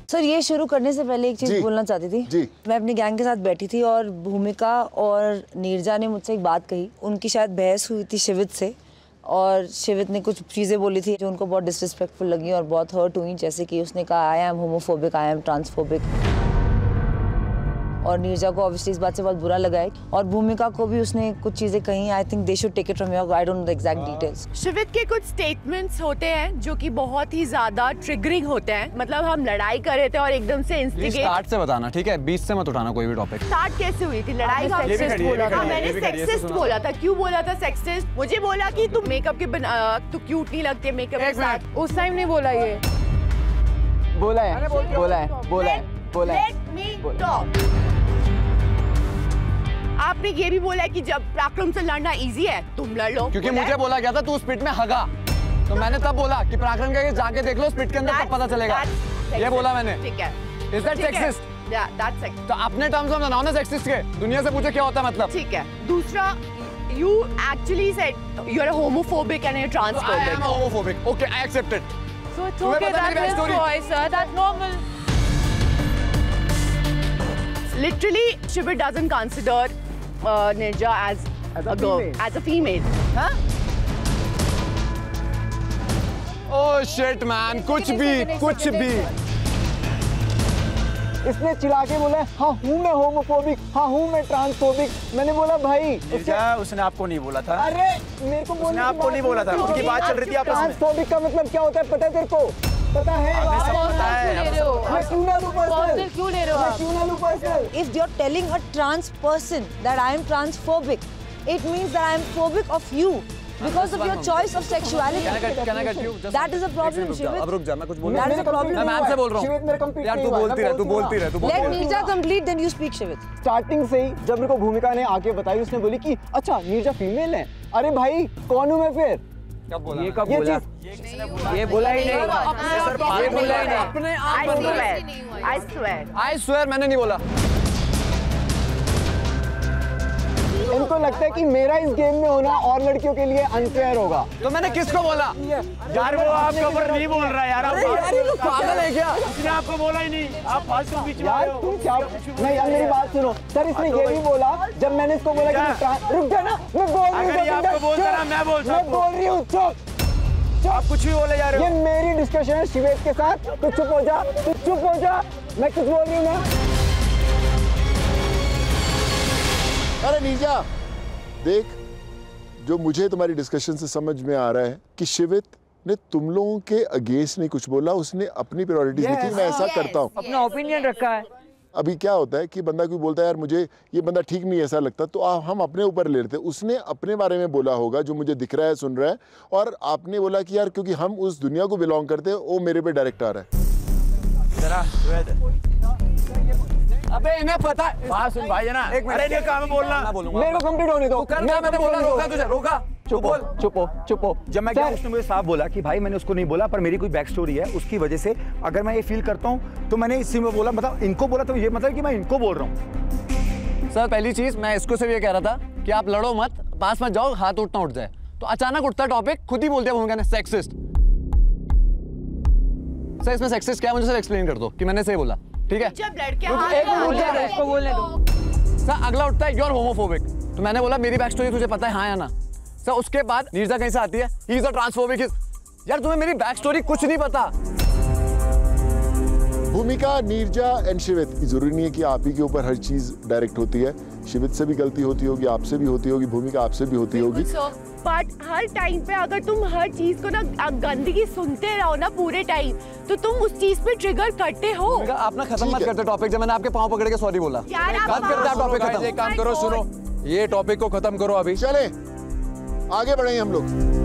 Sir ये शुरू करने से पहले एक चीज बोलना चाहती थी जी। मैं अपनी गैंग के साथ बैठी थी और भूमिका और नीरजा ने मुझसे एक बात कही। उनकी शायद बहस हुई थी शिवित से और शिवित ने कुछ चीज़ें बोली थी जो उनको बहुत डिसरिस्पेक्टफुल लगी और बहुत हर्ट हुई। जैसे कि उसने कहा I am homophobic, I am transphobic. और नीरजा को ऑब्वियसली इस बात से बहुत बुरा लगा है और भूमिका को भी उसने कुछ चीज़ें कही। I think they should take it from your, I don't know the exact details. Shivit के कुछ स्टेटमेंट्स होते हैं जो कि बहुत ही ज्यादा ट्रिगरिंग होते हैं। मतलब हम लड़ाई कर रहे थे और एकदम से इंस्टिगेट। स्टार्ट से बताना, ठीक है? बीच से मत उठाना कोई भी टॉपिक। स्टार्ट कैसे हुई थी लड़ाई? सेक्सिस्ट बोला था। मैंने सेक्सिस्ट बोला था। क्यों बोला था सेक्सिस्ट? मुझे बोला कि तुम मेकअप के बिना तू क्यूट नहीं लगती मेकअप के साथ। उस टाइम नहीं बोला ये। बोला है, बोला है, बोला है, बोला है। Let me talk. आपने ये भी बोला है कि जब पराक्रम से लड़ना इजी है तुम लड़ लो। क्योंकि मुझे बोला गया था तू स्पिट में हगा, तो मैंने तब बोला कि पराक्रम के जाके देख लो स्पिट के अंदर तब पता चलेगा। ये बोला मैंने। ठीक है। Is that sexist? Yeah, that's sexist. तो अपने टर्म्स में बनाओ ना सेक्सिस्ट के। दुनिया से पूछो क्या होता है मतलब। ठीक है। दूसरा, you actually said you are a homophobic and a transphobic. I am homophobic. Okay, I accept it. So it's okay, that's his choice, sir. That's normal. Literally, Shivit doesn't consider Nirja as a girl, as a female. Huh? Oh shit man, कुछ भी। इसने चिल्ला के बोला हाँ हूँ मैं homophobic, हाँ हूँ मैं ट्रांसफोबिक। मैंने बोला भाई उसने आपको नहीं बोला था। अरे मेरे को उसने आपको नहीं बोला था, उनकी बात चल रही थी आपस में। ट्रांसफोबिक का मतलब क्या होता है पता है तेरे को? पता है? मैं क्यों ना लूं पर्सनल? क्यों ले रहे हो आप? क्यों ना लूं personal? If you're telling a trans person that I am transphobic, it means that I am phobic of you because of your choice of sexuality. Can I get you? That is a problem, Shivit. अब रुक जा, मैं कुछ बोलूं। That is a problem. मैं ma'am से बोल रहा हूँ। शिवित मेरे कंप्लीट यार तू बोलती रहे। Let Nirja complete, then you speak, Shivit. Starting से ही जब मेरे को भूमिका ने आके बताई उसने बोली कि अच्छा नीरजा फीमेल है। अरे भाई कौन हूँ मैं फिर? कब बोला? ये कब बोला? ये बोला ही नहीं। ये बोला ही नहीं। अपने I swear मैंने नहीं बोला। इनको लगता है कि मेरा इस गेम में होना और लड़कियों के लिए अनफेयर होगा। तो मैंने किसको बोला? यार वो आपके ऊपर नहीं बोल रहा यार। यार ये लोग पागल है क्या? उसने आपको बोला ही नहीं। आप फालतू बीच में यार तुम क्या? नहीं यार मेरी बात सुनो सर, इसने ये भी बोला जब मैंने इसको बोला कि रुक जा ना, मैं बोल रही हूँ। अगर ये आपको बोलता ना मैं बोल रही हूँ। चुप। आप कुछ भी बोले जा रहे हो। ये मेरी डिस्कशन है शिवेत के साथ, तो चुप हो जा, तू चुप हो जा। मैं कुछ बोल रही हूँ ना। अरे नीरजा देख, जो मुझे तुम्हारी डिस्कशन से समझ में आ रहा है कि शिवित ने तुम लोगों के अगेंस्ट नहीं कुछ बोला, उसने अपनी प्रायोरिटीज देखी। मैं ऐसा करता हूँ, अपना ओपिनियन रखा है। अभी क्या होता है कि बंदा कोई बोलता है यार मुझे ये बंदा ठीक नहीं ऐसा लगता, तो हम अपने ऊपर ले लेते हैं। उसने अपने बारे में बोला होगा जो मुझे दिख रहा है, सुन रहा है, और आपने बोला कि यार क्योंकि हम उस दुनिया को बिलोंग करते हैं वो मेरे पे डायरेक्ट आ रहा है। अबे इन्हें पता है। बात सुन भाई है ना। अरे नहीं काम बोलना। मेरे को कंप्लीट होने दो। मैंने बोला रोका तुझे, रोका। चुप हो। जब मैं गया उसने मुझे साफ बोला कि भाई मैंने उसको नहीं बोला, पर मेरी कोई बैक स्टोरी है उसकी वजह से अगर मैं ये फील करता हूँ तो मैंने इसी में बोला। मतलब इनको बोला तो ये मतलब कि मैं इनको बोल रहा हूँ। सर पहली चीज मैं इसको सिर्फ ये कह रहा था कि आप लड़ो मत, पास मत जाओ, हाथ उठना उठ जाए। तो अचानक उठता टॉपिक, खुद ही बोल दिया भूमिका ने सेक्सिस्ट। सर इसमें सेक्सिस्ट क्या है मुझे सर एक्सप्लेन कर दो कि मैंने सही बोला, ठीक है? जब लड़के इसको बोलने दो। सर अगला उठता है यू आर होमोफोबिक, तो मैंने बोला मेरी बैक स्टोरी तुझे पता है हाँ या ना? सर उसके बाद नीरजा कहीं से आती है ही इज अ ट्रांसफोबिक। यार तुम्हें मेरी बैक स्टोरी कुछ नहीं पता। भूमिका, नीरजा एंड शिवित, जरूरी नहीं है कि आप ही के ऊपर हर चीज डायरेक्ट होती है। शिवित से भी गलती होती होगी, आपसे भी होती होगी, भूमिका आपसे भी होती होगी। बट हर टाइम पे अगर तुम हर चीज को ना गंदगी सुनते रहो ना पूरे टाइम, तो तुम उस चीज पे ट्रिगर करते हो। आप ना खत्म मत करते टॉपिक, जब मैंने आपके पाँव पकड़ के सॉरी बोला। बात करते हैं टॉपिक खत्म। एक काम करो, सुनो ये टॉपिक को खत्म करो अभी। चले आगे बढ़ेंगे हम लोग।